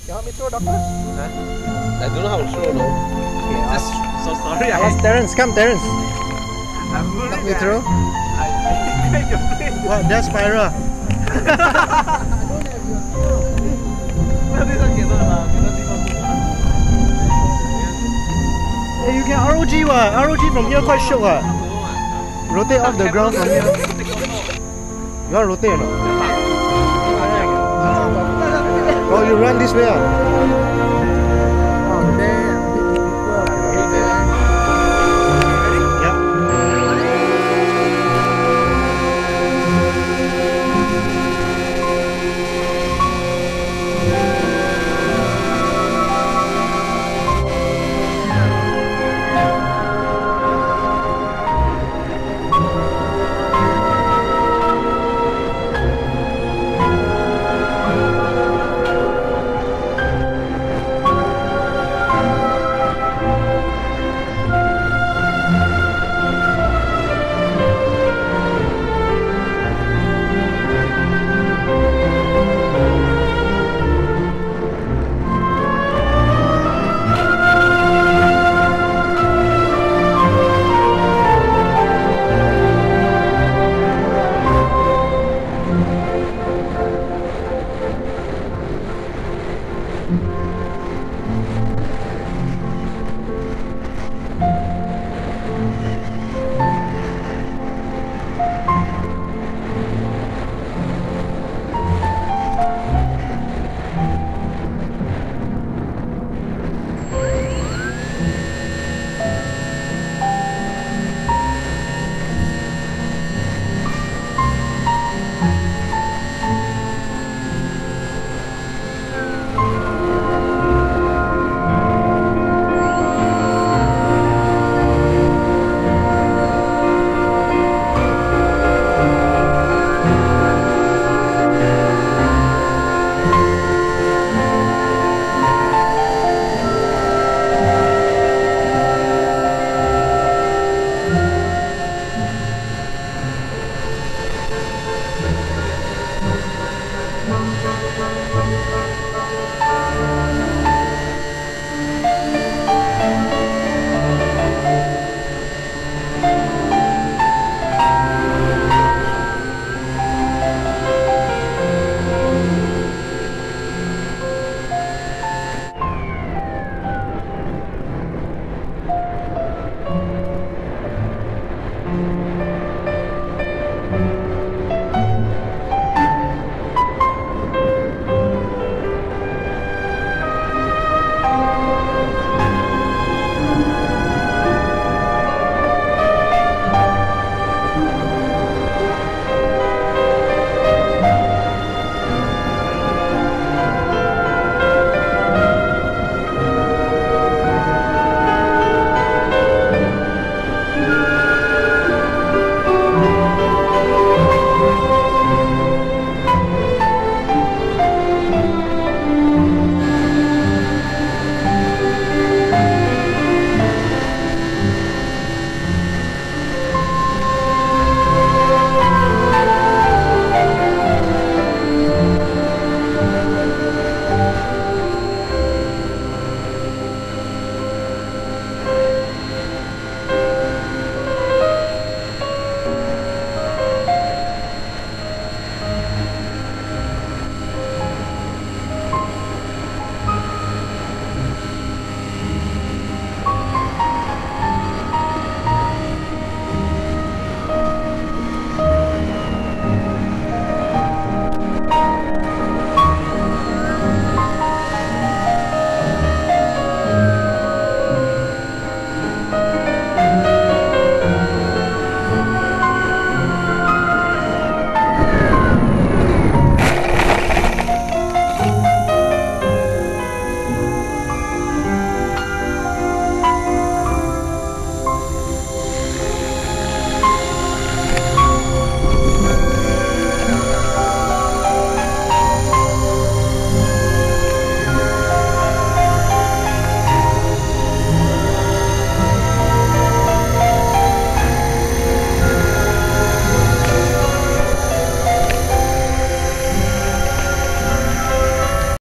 You help me throw, doctor? Huh? I don't know how to throw though. Okay, Just so sorry. ask Terence. Come, Terence. Help me throw. What? That's Spyra. Hey, you can ROG what? ROG from here quite short what? Rotate off the ground from here. You want to rotate or not? Oh, you run this way ah? Oh, damn.